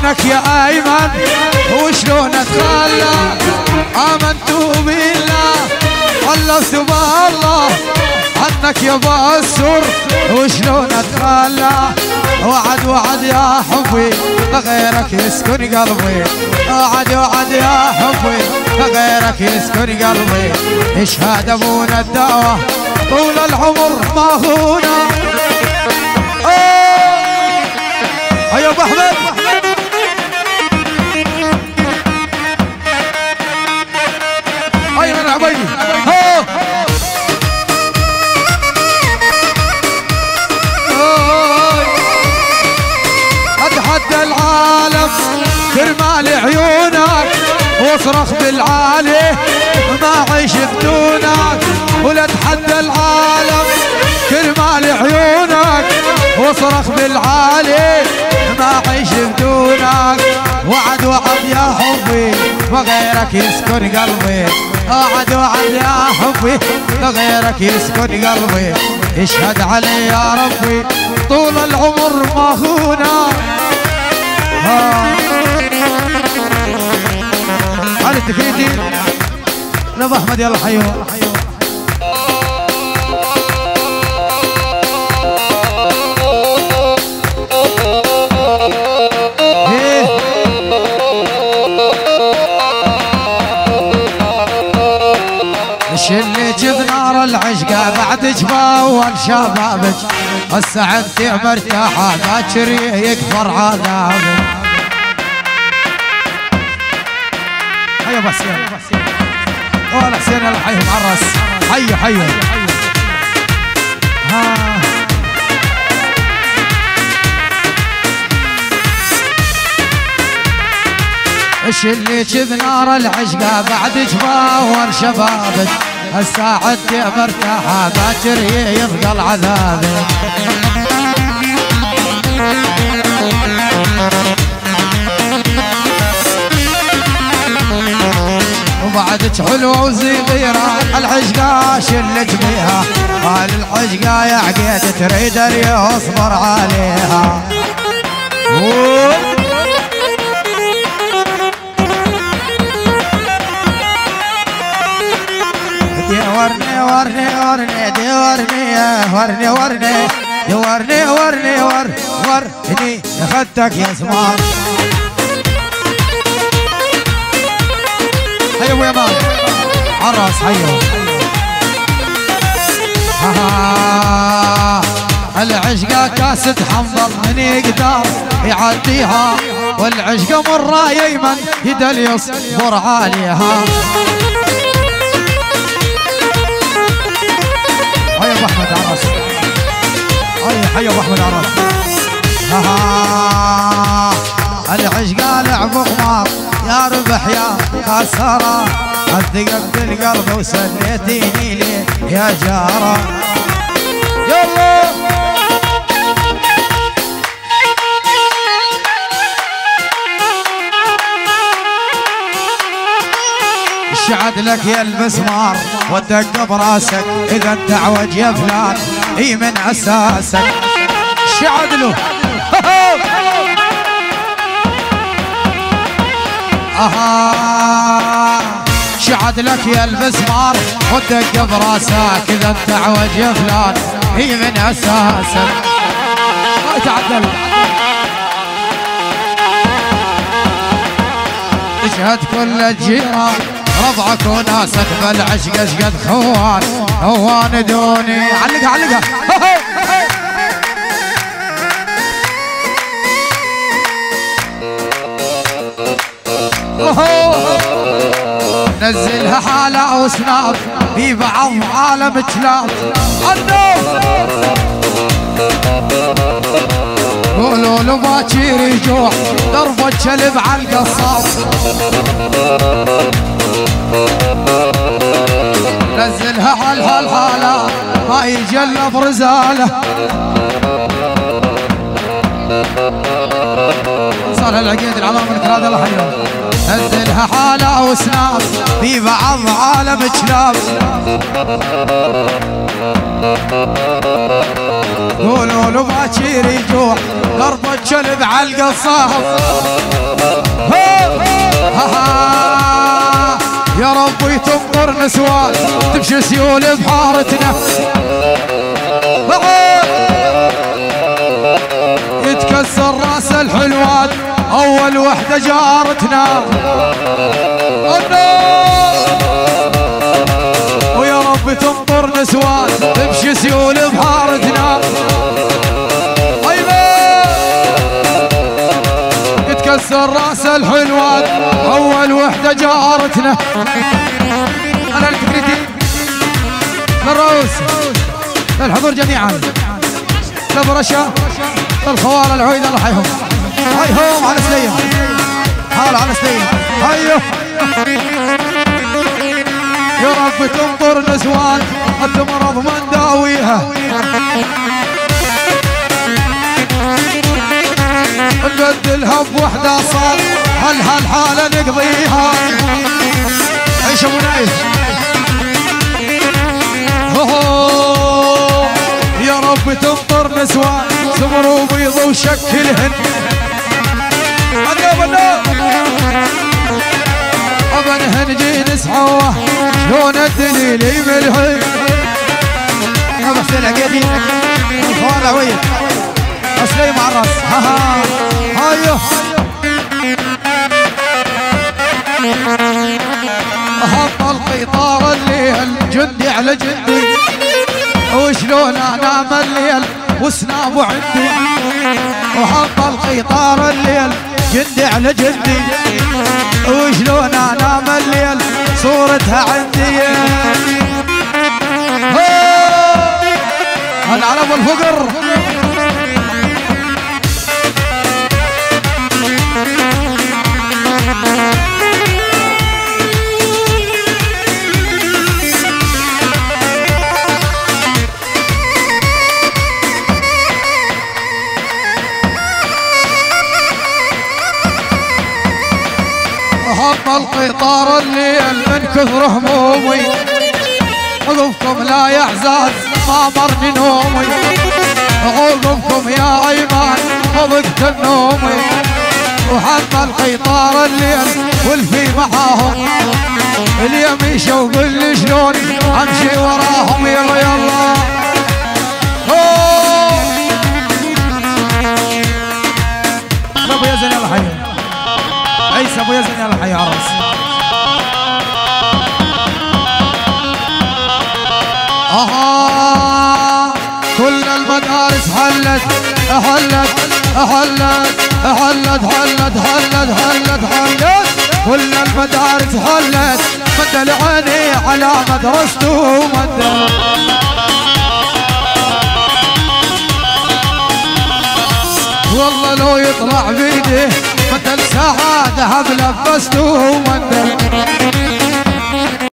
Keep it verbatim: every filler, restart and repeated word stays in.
عنك يا ايمن وشلون اتخلى امنت بالله حلفت بالله عنك يا بسر وشلون اتخلى وعد وعد يا حبي غيرك يسكن قلبي وعد وعد يا حبي غيرك يسكن قلبي اشهد ابونا الدعوة طول العمر ما هونا هيا ابو احمد هيا من عبيدي ها اتحدى العالم كرمال عيونك واصرخ بالعالي ما عيش بدونك ولا اتحدى العالم كرمال عيونك واصرخ بالعالي ما عيش بدونك وعد وعد يا حبي وغيرك يسكن قلبي وعد وعد يا حبي وغيرك يسكن قلبي اشهد علي يا ربي طول العمر ما خونا هذه التكريتي لابو احمد يلا حيو اللي جب نار العشقة بعد جباول شبابك هسه انت مرتاحة باكر يكبر عذابك هيا بس يلا ولا حسين يلا حيهم على الراس حيو حيو ها ايش اللي جب نار العشقة بعد جباول شبابك الساعة مرتاحة باكر يبقى العذاب وبعدك حلوة وصغيرة العشقة شلت بيها قال العشقة يا عقيد تريد اللي يصبر عليها ورني ورني ورني دي ورني ورني ورني دي ورني ورني ور ورني اخدتك يا زمان هيا يا مان عراس هيا ها العشقة كاسة حنظل من يقدر يعديها والعشقة مرة يمن يدل يصبر عليها هيا ابو احمد عراس هيا هيا ابو احمد عراس ها العشقة لعب قمار يا ربح يا خسارة الثقة بالقلب وسليتيني ليه يا جارة يلا شعد لك يا المسمار ودق براسك اذا انت عوج يا فلان اي من اساسك شعد له اها شعد لك يا المسمار ودق براسك اذا انت عوج يا فلان اي من اساسك ما يتعدل تشهد كل الجيران ربعك وناسك بالعشق اشقد خوان هوان دوني علقها علقها نزلها حالة وسناب في بعض عالم كلاب قولوا له باكير يجوع درب الكلب على القصاب نزلها على هالحالة ما يجلب رزاله صار العقيد العمام من كراد الله حيوه نزلها حالة وسناب في بعض عالم كلاب قولوا له باكر يجوع ضرب الكلب على القصاب. يا ربي تمطر نسوان تمشي سيول بحارتنا. يتكسر راس الحلوان اول وحده جارتنا. ويا رب تمطر نسوان تمشي سيول بحارتنا. يتكسر راس الحلوان اول وحده جارتنا. انا الفكرتي للرؤوس للحضور جميعا لبرشا للخوال العويد الله يحييهم. هيهم على سليم حال على سليم. هيو يا رب تمطر نسوان التمرض من داويها. نبدلها بوحدة صار هل هالحالة نقضيها. عيش ابو نايف. يا رب تمطر نسوان سمر وبيض وشكلهن. ابنهن جي نسحوه شلون الدليل يملهن. ابو حسين العقيدي الخوال عويد اسلي مع الراس. ها ها هايو هط القطار الليل جندي على جندي وشلون انام الليل وسنابه عندي. وحط القطار الليل جندي على جندي وشلون انام الليل صورتها عندي. هلا على ابو الفقر. حط القطار الليل من كثر همومي عقبكم لا يا اعزاز ما مرني نومي. عقبكم يا ايمان ضبقت النومي. وحط القطار الليل والفي معاهم اليم يشوق لي شلون امشي وراهم. يلا يلا ابو يزن يلا حي عيسى ابو يزن يلا حي عرس. اها كل المدارس حلت حلت حلت حلت حلت حلت حلت حلت كل المدارس حلت. مد العيني على مدرسته مد. والله لو يطلع بيديه مثل سعاده لبسته مد.